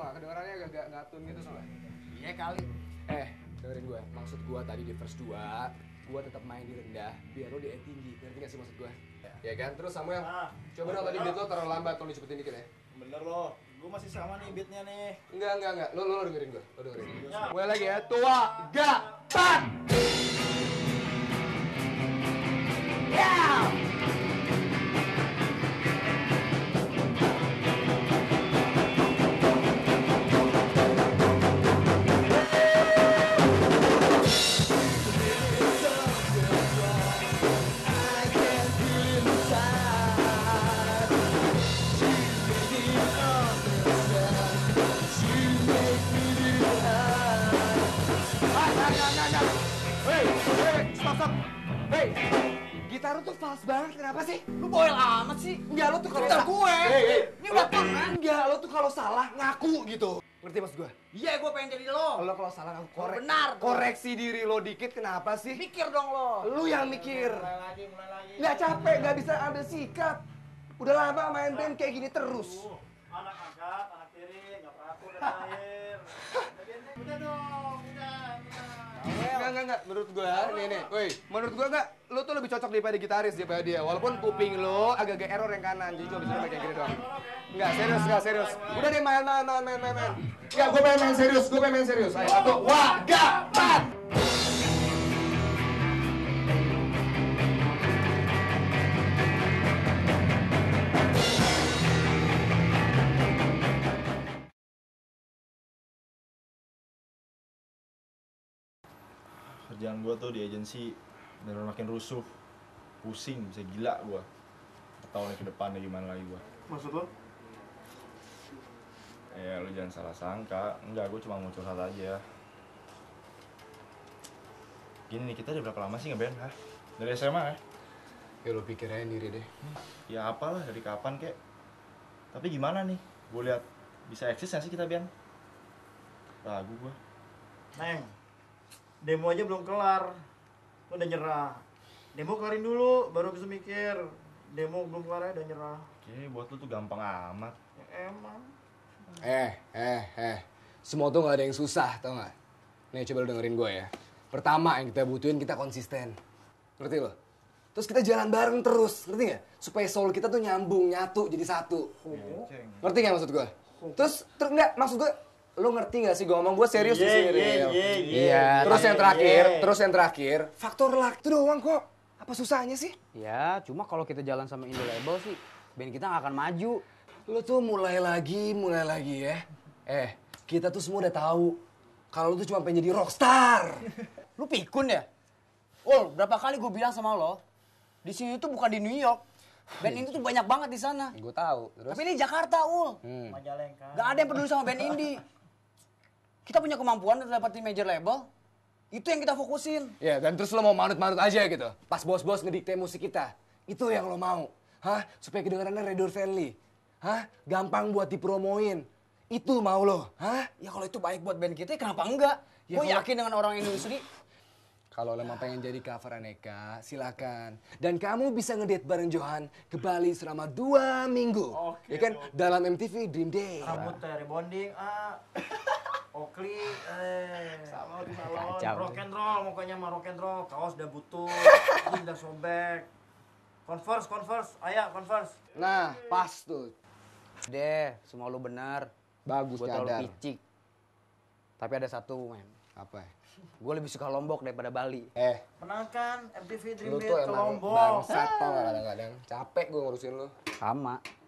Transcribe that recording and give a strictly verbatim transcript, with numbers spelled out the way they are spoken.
tau gak? Kedengarannya agak ngatun gitu soalnya. Iya kali. Eh, dengerin gue. Maksud gue tadi di verse dua, gue tetap main di rendah, biar lo di E tinggi. Ngerti gak sih maksud gue? Ya kan? Terus Samuel, Ah, coba dong tadi beat lo terlalu lambat, tolong dicepetin dikit ya. bener loh, gue masih sama nih beatnya nih. Enggak, enggak, enggak. Lo, lo, lo dengerin gue. Lo dengerin. Ya. Mulai lagi ya. Tua, ga, pan. Yeah! Hei, hei, stop, stop. Hei, gitar lu tuh fals banget, kenapa sih? Lu bawel amat sih. Enggak, lu tuh kalau Gitar sa- gue. Hei, hei. Ini udah tangan. Enggak, lu tuh kalau salah ngaku gitu. Ngerti maksud gue? Iya, gue pengen jadi lo. Lo kalau salah ngaku korek. Benar, tuh. Koreksi diri lo dikit, kenapa sih? Mikir dong lo. Lu yang mikir. Mulai lagi, mulai lagi. Nggak capek, nggak bisa ambil sikap. Udah lama main band kayak gini terus. Uh, anak angkat, anak tiri, nggak peraku dan lahir. Udah dong, udah, udah. Enggak, enggak, enggak. Menurut gua, nih, nih. Woi, menurut gua enggak. Lu tuh lebih cocok daripada gitaris daripada dia. Walaupun kuping lo agak-agak error yang kanan. Jadi cuma bisa kayak gini doang. Enggak, serius, enggak, serius. Udah deh, main, main, main, main, main, main. Enggak, gua pengen main serius. Gua pengen main serius. Ayo, satu, waga, pat. Kerjaan gue tuh di agensi bener makin rusuh, pusing, bisa gila gue. Gak tau nih ke depannya gimana lagi gue. Maksud lo? Ya lu jangan salah sangka, enggak, gue cuma mau curhat aja. Gini nih, kita udah berapa lama sih ngeband? Hah? Dari S M A ya? Ya lu pikir aja sendiri deh. Ya apalah, dari kapan kek. Tapi gimana nih, gue lihat bisa eksis gak sih kita band? Ragu gue. Neng, demo aja belum kelar. Lo udah nyerah. Demo kelarin dulu, baru bisa mikir. Demo belum kelar aja udah nyerah. Oke, buat lu tuh gampang amat. Ya emang. Eh, eh, eh. Semua tuh nggak ada yang susah, tau nggak? Nih, coba lu dengerin gue ya. Pertama yang kita butuhin, kita konsisten. Ngerti lo? Terus kita jalan bareng terus, ngerti nggak? Supaya soul kita tuh nyambung, nyatu, jadi satu. Ngerti nggak maksud gue? Terus, terus nggak, maksud gue, lu ngerti nggak sih gue ngomong? Gue serius di Iya, sini, iya, Ril. iya, Iya, terus iya, yang terakhir, iya. terus yang terakhir, faktor luck itu doang kok. Apa susahnya sih? Ya, cuma kalau kita jalan sama Indo Label sih, band kita nggak akan maju. Lu tuh mulai lagi, mulai lagi ya. Eh, kita tuh semua udah tahu kalau lu tuh cuma pengen jadi rockstar. Lu pikun ya? Ul, berapa kali gue bilang sama lo, di sini tuh bukan di New York. Band ini tuh banyak banget di sana. Gue tahu. Terus? Tapi ini Jakarta, Ul. Hmm. Majalengka. Gak ada yang peduli sama band indie. Kita punya kemampuan untuk dapetin major label. Itu yang kita fokusin. Ya, dan terus lo mau manut-manut aja gitu. Pas bos-bos ngedikte musik kita. Itu yang lo mau. Hah? Supaya kedengarannya radio friendly. Hah? Gampang buat dipromoin. Itu mau lo. Hah? Ya kalau itu baik buat band kita, kenapa enggak? Ya, Gue kalau- yakin dengan orang industri. Kalau lo emang pengen jadi cover Aneka, silakan. Dan kamu bisa ngedate bareng Johan ke Bali selama dua minggu. Oke, ya kan? oke. Dalam M T V Dream Day. Rambut teh rebonding, ah. Oakley, eh. Sama di salon. Kacau. Rock and roll, mukanya mah rock and roll. Kaos udah butuh, jeans udah sobek. Converse, Converse, ayah Converse. Nah, pas tuh. Deh, semua lu benar. Bagus, Gue terlalu nyadar. picik. Tapi ada satu, men. Apa? Gue lebih suka Lombok daripada Bali. Eh, Pernah kan M T V Dream lu Day tuh ke emang Lombok. bangsat tau gak kadang-kadang. Capek gue ngurusin lu. Sama.